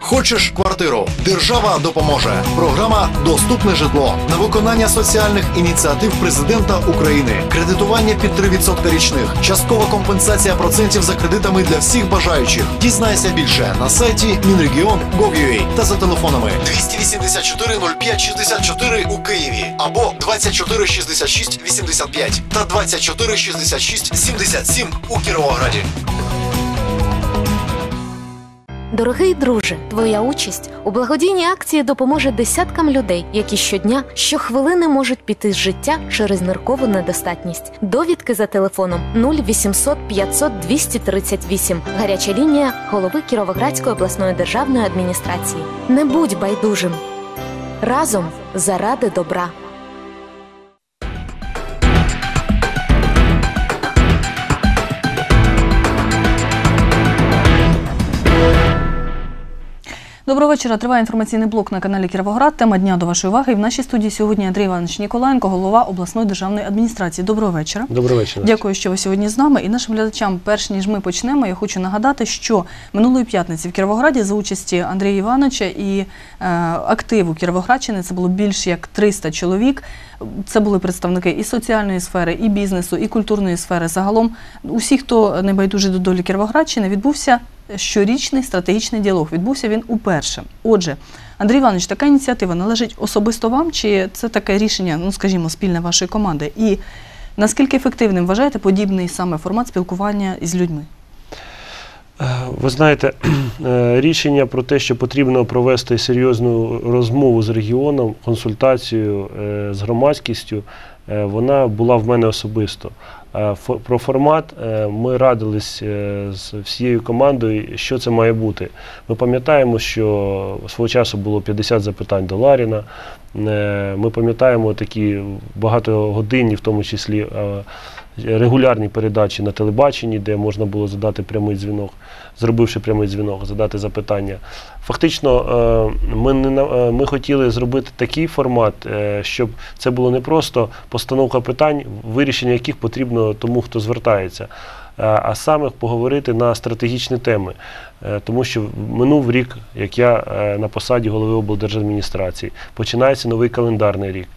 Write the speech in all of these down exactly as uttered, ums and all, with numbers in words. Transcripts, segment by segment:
Хочеш квартиру? Держава допоможе. Програма «Доступне житло» на виконання соціальних ініціатив Президента України. Кредитування під три відсотки річних. Часткова компенсація процентів за кредитами для всіх бажаючих. Дізнайся більше на сайті Мінрегіон крапка гов крапка ю а та за телефонами двісті вісімдесят чотири нуль п'ять шістдесят чотири у Києві або двадцять чотири шістдесят шість вісімдесят п'ять та двадцять чотири шістдесят шість сімдесят сім у Кіровограді. Дорогий друже, твоя участь у благодійній акції допоможе десяткам людей, які щодня, щохвилини можуть піти з життя через ниркову недостатність. Довідки за телефоном нуль вісімсот п'ятсот двісті тридцять вісім. Гаряча лінія голови Кіровоградської обласної державної адміністрації. Не будь байдужим. Разом заради добра. Доброго вечора. Триває інформаційний блок на каналі Кіровоград. Тема дня до вашої уваги. І в нашій студії сьогодні Андрій Іванович Ніколаєнко, голова обласної державної адміністрації. Доброго вечора. Доброго вечора. Дякую, що ви сьогодні з нами. І нашим глядачам, перш ніж ми почнемо, я хочу нагадати, що минулої п'ятниці в Кіровограді за участі Андрія Івановича і е, активу Кіровоградщини, це було більш як триста чоловік. Це були представники і соціальної сфери, і бізнесу, і культурної сфери. Загалом усі, хто не байдужий до долі Кіровоградщини, відбувся щорічний стратегічний діалог. Відбувся він уперше. Отже, Андрій Іванович, така ініціатива належить особисто вам, чи це таке рішення, ну, скажімо, спільне вашої команди? І наскільки ефективним вважаєте подібний саме формат спілкування із людьми? Ви знаєте, рішення про те, що потрібно провести серйозну розмову з регіоном, консультацію з громадськістю, вона була в мене особисто. Про формат ми радились з всією командою, що це має бути. Ми пам'ятаємо, що свого часу було п'ятдесят запитань до Ларіна. Ми пам'ятаємо такі багатогодинні, в тому числі регулярні передачі на телебаченні, де можна було задати прямий дзвінок, зробивши прямий дзвінок, задати запитання. Фактично, ми, не, ми хотіли зробити такий формат, щоб це було не просто постановка питань, вирішення яких потрібно тому, хто звертається, а саме поговорити на стратегічні теми. Тому що минув рік, як я на посаді голови облдержадміністрації, починається новий календарний рік.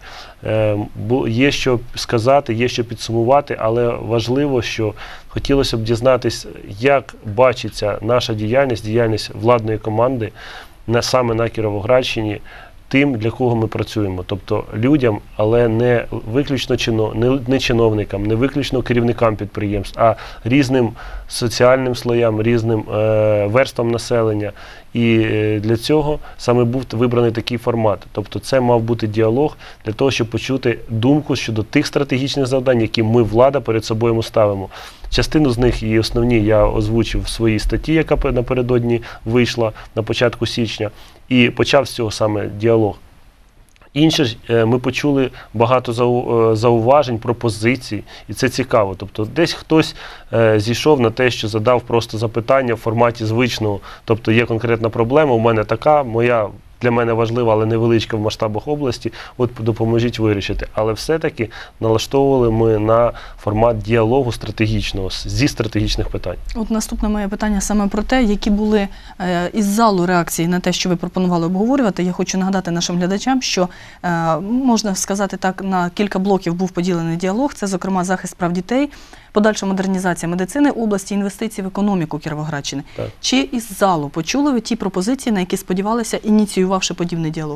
Є що сказати, є що підсумувати, але важливо, що хотілося б дізнатися, як бачиться наша діяльність, діяльність владної команди саме на Кіровоградщині, тим, для кого ми працюємо. Тобто людям, але не виключно чинов, не, не чиновникам, не виключно керівникам підприємств, а різним соціальним слоям, різним е, верствам населення. І е, для цього саме був вибраний такий формат. Тобто це мав бути діалог для того, щоб почути думку щодо тих стратегічних завдань, які ми, влада, перед собою ставимо. Частину з них, і основні, я озвучив в своїй статті, яка напередодні вийшла на початку січня, і почав з цього саме діалог. Інше ж, ми почули багато зауважень, пропозицій, і це цікаво. Тобто десь хтось зійшов на те, що задав просто запитання в форматі звичного. Тобто є конкретна проблема, у мене така, моя для мене важлива, але невеличка в масштабах області, от допоможіть вирішити. Але все-таки налаштовували ми на формат діалогу стратегічного, зі стратегічних питань. От наступне моє питання саме про те, які були е, із залу реакції на те, що ви пропонували обговорювати. Я хочу нагадати нашим глядачам, що, е, можна сказати так, на кілька блоків був поділений діалог. Це, зокрема, захист прав дітей, подальша модернізація медицини області, інвестиції в економіку Кіровоградщини. Так. Чи із залу почули ви ті пропозиції, на які сподівалися, ініціювавши подібний діалог?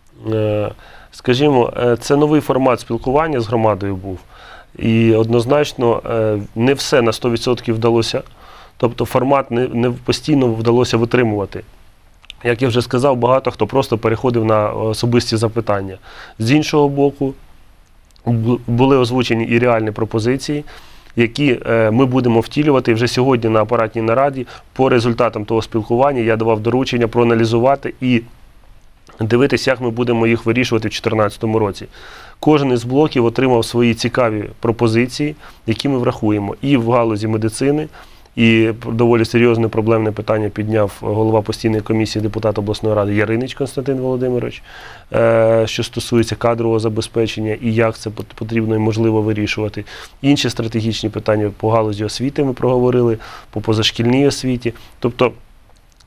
Скажімо, це новий формат спілкування з громадою був. І однозначно не все на сто відсотків вдалося. Тобто формат не, не постійно вдалося витримувати. Як я вже сказав, багато хто просто переходив на особисті запитання. З іншого боку, були озвучені і реальні пропозиції, які ми будемо втілювати вже сьогодні на апаратній нараді. По результатам того спілкування я давав доручення проаналізувати і дивитися, як ми будемо їх вирішувати в дві тисячі чотирнадцятому році. Кожен із блоків отримав свої цікаві пропозиції, які ми врахуємо і в галузі медицини, і доволі серйозне проблемне питання підняв голова постійної комісії, депутат обласної ради Яринич Константин Володимирович, що стосується кадрового забезпечення і як це потрібно і можливо вирішувати. Інші стратегічні питання по галузі освіти ми проговорили, по позашкільній освіті. Тобто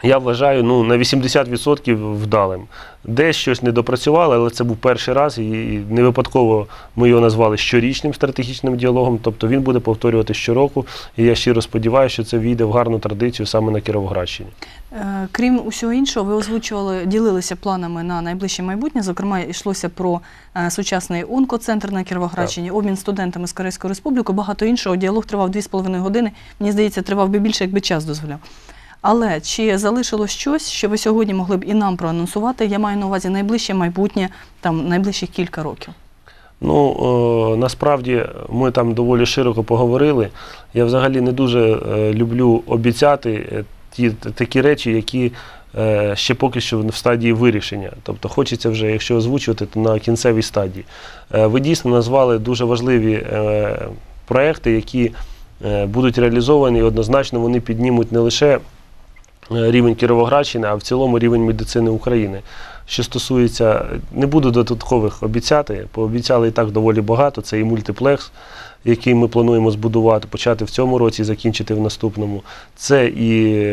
я вважаю, ну, на вісімдесят відсотків вдалим. Десь щось не допрацювали, але це був перший раз, і не випадково ми його назвали щорічним стратегічним діалогом, тобто він буде повторювати щороку, і я щиро сподіваюся, що це війде в гарну традицію саме на Кіровоградщині. Крім усього іншого, ви озвучували, ділилися планами на найближче майбутнє, зокрема, йшлося про сучасний онкоцентр на Кіровоградщині, так. обмін студентами з Корейською Республікою, багато іншого. Діалог тривав дві з половиною години, мені здається, тривав би більше, якби час дозволяв. Але чи залишилось щось, що ви сьогодні могли б і нам проанонсувати? Я маю на увазі найближче майбутнє, там, найближчих кілька років. Ну, о, насправді, ми там доволі широко поговорили. Я взагалі не дуже е, люблю обіцяти ті такі речі, які е, ще поки що в стадії вирішення. Тобто хочеться вже, якщо озвучувати, то на кінцевій стадії. Е, ви дійсно назвали дуже важливі е, проекти, які е, будуть реалізовані, і однозначно вони піднімуть не лише рівень Кіровоградщини, а в цілому рівень медицини України. Що стосується, не буду додаткових обіцяти, пообіцяли і так доволі багато, це і мультиплекс, який ми плануємо збудувати, почати в цьому році і закінчити в наступному. Це і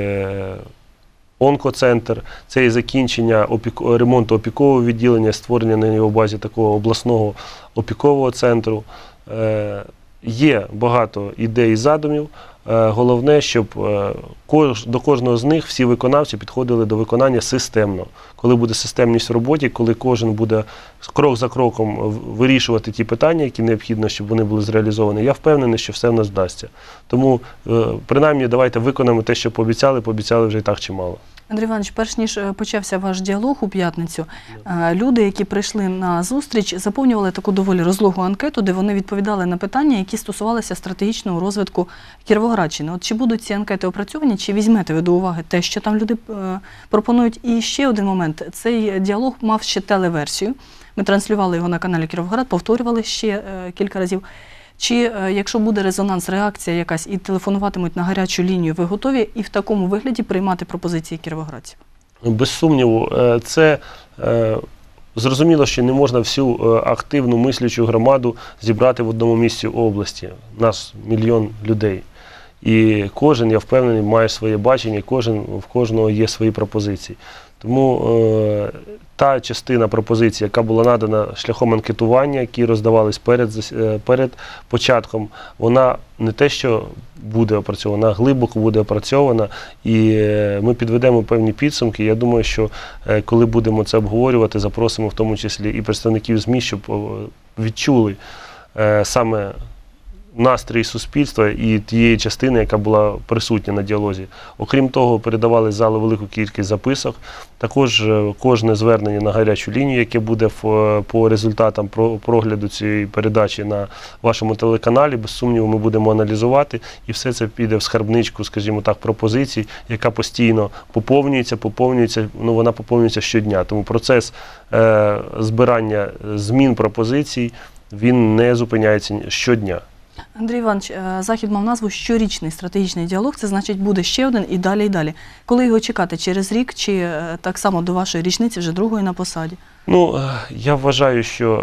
онкоцентр, це і закінчення опіку, ремонту опікового відділення, створення на його базі такого обласного опікового центру. Е, є багато ідей і задумів. Головне, щоб до кожного з них всі виконавці підходили до виконання системно. Коли буде системність в роботі, коли кожен буде крок за кроком вирішувати ті питання, які необхідно, щоб вони були зреалізовані, я впевнений, що все в нас вдасться. Тому, принаймні, давайте виконаємо те, що пообіцяли, пообіцяли вже і так чимало. Андрій Іванович, перш ніж почався ваш діалог у п'ятницю, люди, які прийшли на зустріч, заповнювали таку доволі розлогу анкету, де вони відповідали на питання, які стосувалися стратегічного розвитку Кіровоградщини. От чи будуть ці анкети опрацьовані, чи візьмете ви до уваги те, що там люди пропонують? І ще один момент. Цей діалог мав ще телеверсію. Ми транслювали його на каналі Кіровоград, повторювали ще кілька разів. Чи, якщо буде резонанс, реакція якась і телефонуватимуть на гарячу лінію, ви готові і в такому вигляді приймати пропозиції кіровоградців? Без сумніву, це зрозуміло, що не можна всю активну мислячу громаду зібрати в одному місці області. Нас мільйон людей. І кожен, я впевнений, має своє бачення, кожен, в кожного є свої пропозиції. Тому е, та частина пропозицій, яка була надана шляхом анкетування, які роздавались перед, перед початком, вона не те, що буде опрацьована, вона глибоко буде опрацьована, і е, ми підведемо певні підсумки. Я думаю, що е, коли будемо це обговорювати, запросимо в тому числі і представників ЗМІ, щоб відчули е, саме настрій суспільства і тієї частини, яка була присутня на діалозі. Окрім того, передавали з залу велику кількість записок. Також кожне звернення на гарячу лінію, яке буде в, по результатам прогляду цієї передачі на вашому телеканалі, без сумніву, ми будемо аналізувати, і все це піде в скарбничку, скажімо так, пропозицій, яка постійно поповнюється, поповнюється, ну вона поповнюється щодня. Тому процес е, збирання змін пропозицій, він не зупиняється щодня. Андрій Іванович, захід мав назву «Щорічний стратегічний діалог», це значить буде ще один і далі, і далі. Коли його чекати? Через рік чи так само до вашої річниці, вже другої на посаді? Ну, я вважаю, що,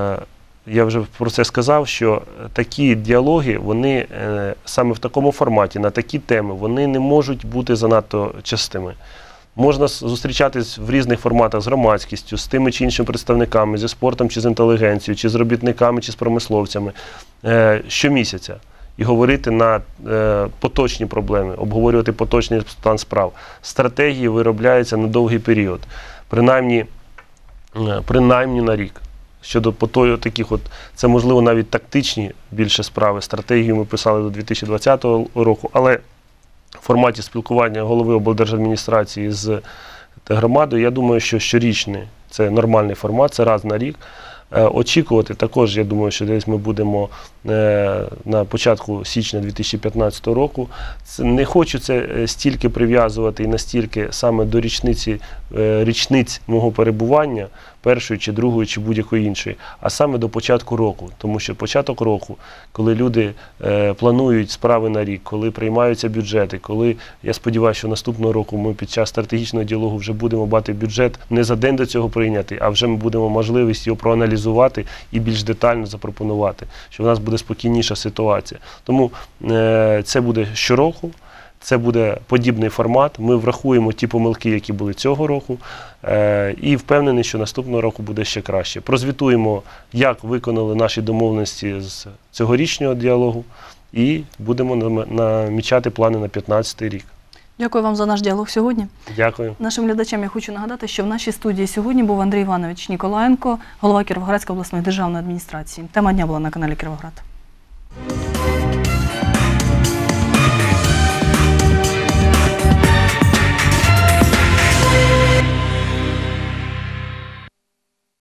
я вже про це сказав, що такі діалоги, вони саме в такому форматі, на такі теми, вони не можуть бути занадто частими. Можна зустрічатись в різних форматах з громадськістю, з тими чи іншими представниками, зі спортом чи з інтелігенцією, чи з робітниками, чи з промисловцями е, щомісяця і говорити на е, поточні проблеми, обговорювати поточний стан справ. Стратегії виробляються на довгий період, принаймні, е, принаймні на рік. Щодо таких от, це можливо навіть тактичні більше справи. Стратегію ми писали до дві тисячі двадцятого року, але в форматі спілкування голови облдержадміністрації з громадою, я думаю, що щорічний – це нормальний формат, це раз на рік. Очікувати також, я думаю, що десь ми будемо на початку січня дві тисячі п'ятнадцятого року. Не хочу це стільки прив'язувати і настільки саме до річниці, річниць мого перебування, першої чи другої, чи будь-якої іншої, а саме до початку року. Тому що початок року, коли люди е, планують справи на рік, коли приймаються бюджети, коли, я сподіваюся, що наступного року ми під час стратегічного діалогу вже будемо мати бюджет не за день до цього прийняти, а вже ми будемо можливість його проаналізувати і більш детально запропонувати, що в нас буде спокійніша ситуація. Тому е, це буде щороку. це буде подібний формат. Ми врахуємо ті помилки, які були цього року, і впевнений, що наступного року буде ще краще. Прозвітуємо, як виконали наші домовленості з цьогорічного діалогу, і будемо намічати плани на п'ятнадцятий рік. Дякую вам за наш діалог сьогодні. Дякую. Нашим глядачам я хочу нагадати, що в нашій студії сьогодні був Андрій Іванович Ніколаєнко, голова Кіровоградської обласної державної адміністрації. Тема дня була на каналі Кіровоград.